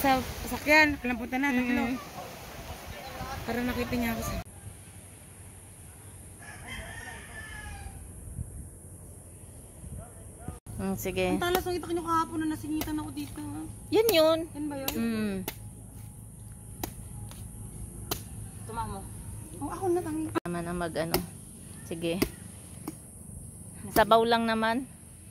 sa sasakyan. Walang punta na, tatlo. Para nakita niya ako sa... Sige. Ang talas, nakita ko nyo kahapon na nasingitan ako dito. Yun yun. Yan ba yun? Tumak mo. Oh, ako na tangi. Naman ang mag ano. Sige. Sabaw lang naman.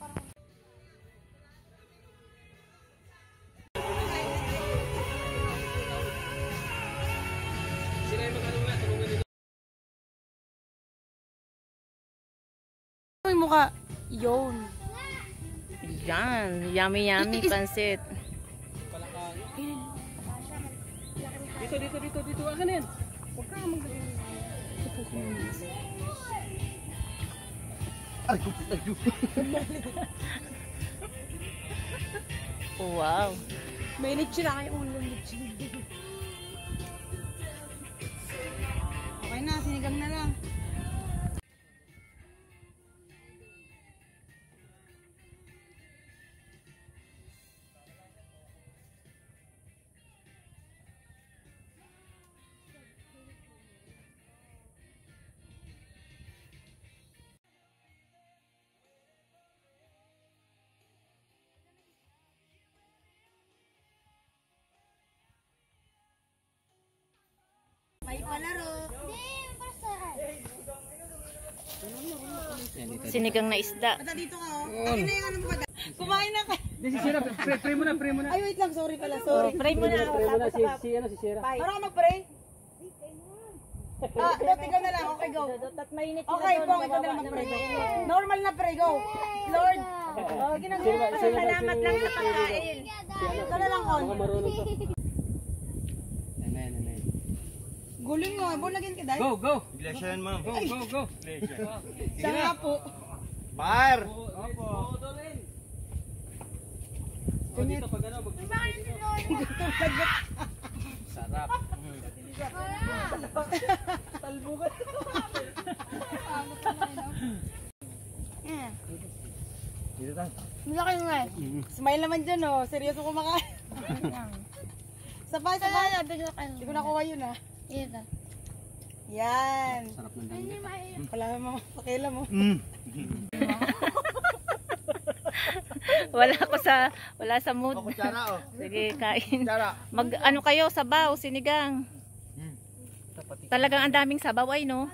May mukha. Yun. Yan. Yummy yummy pansit. Dito. Akin yan. Huwag ka mag-gawin. Wow. May lechon na kayo. Okay na, sinigang na lang. May palaro. Sinigang na isda. Ata dito ka oh. Akin na yung ano mo ba? Kumain na ka. Si Sierra, pray mo na. Ay wait lang, sorry pala, sorry. Pray mo na. Si Sierra. Para ka mag-pray? Ikaw na lang, okay go. Okay, Pong, ikaw na lang mag-pray. Normal na pray, go. Lord, ginagawa ko, salamat lang sa pagkain. Ikaw na lang, Kon. Amen. Guling nga, bulagin ka dahil. Go. Iglesia yan, ma'am. Go. Siya nga po. Fire! Opo. Dito pag ano, sarap. Talbugan. Dito tayo. Malaki nga eh. Smile naman dyan oh. Seryoso kumakain. Sabay. Hindi ko nakuha yun ah. Yan. Sarap ng dami. Wala mo. Pakila mo. Wala sa mood. Kutsara, oh. Sige, kain. Kutsara. Mag ano kayo, sabaw, sinigang. Talagang ang daming sabaw ay no.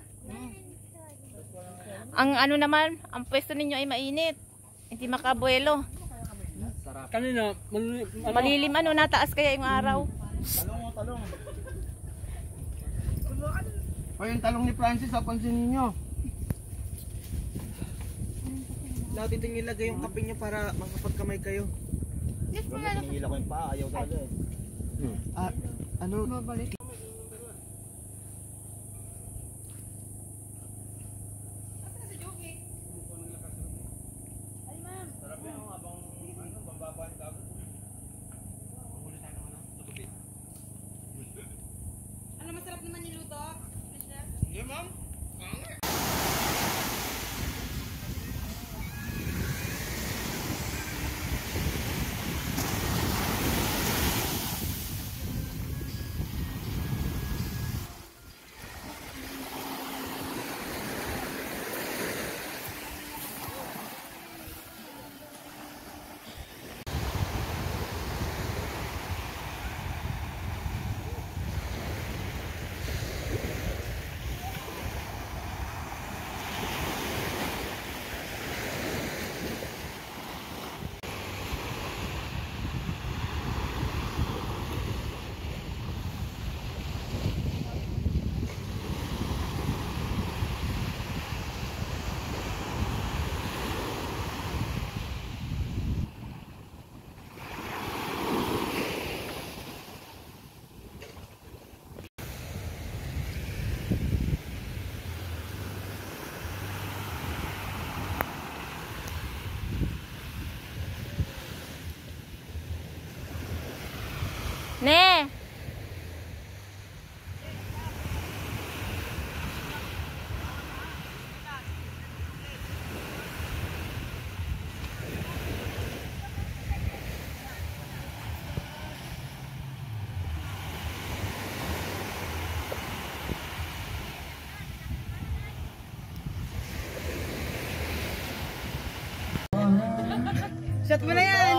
Ang ano naman, ang pwesto ninyo ay mainit. Hindi makabuelo. Kanina, Malilim ano, nataas kaya yung araw. Talong. O yung talong ni Francis, pansinin ninyo. Lahat dito nilagay yung kape niya para makapagkamay kayo. Pinihila ko yung paa, ayaw talaga eh. Ano? Mabalik. Ano masarap naman niluto? Hindi, ma'am. Shot mo na yan.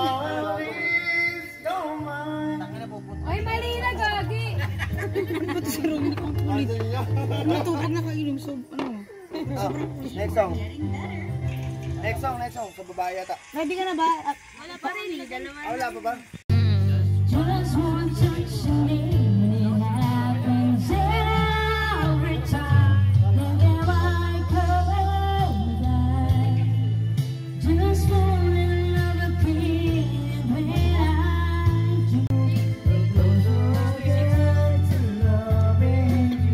Ay, mali na, gagi. Ano ba ito si Romy? Ang kulit. Natupag na kainom. So, ano? Next song. Next song. Sa babae yata. Ready ka na ba? Wala pa rin, dalawa. Wala pa ba? Just one touch and it happens every time. Whenever I come back, just fall in love again when I do. The closer I get to loving you,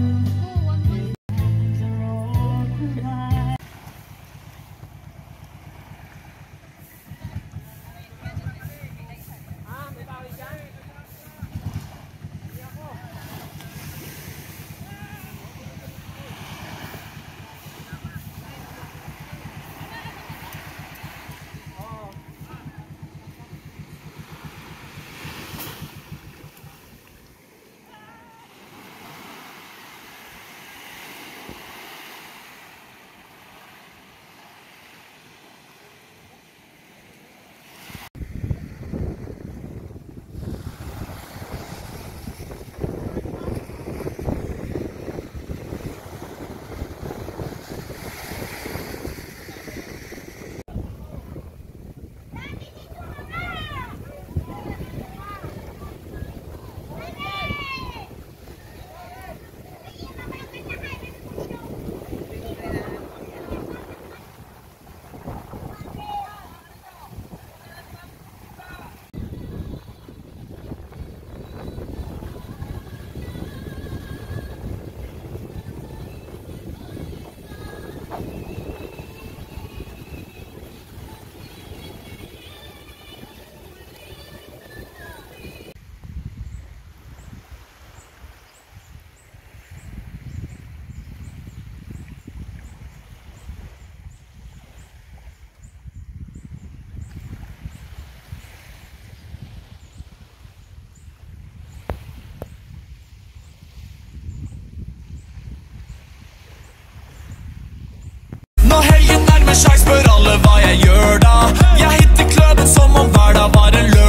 Når helgen nærmer seg, spør alle hva jeg gjør da. Jeg hitter kløben som om hverdag var en løp.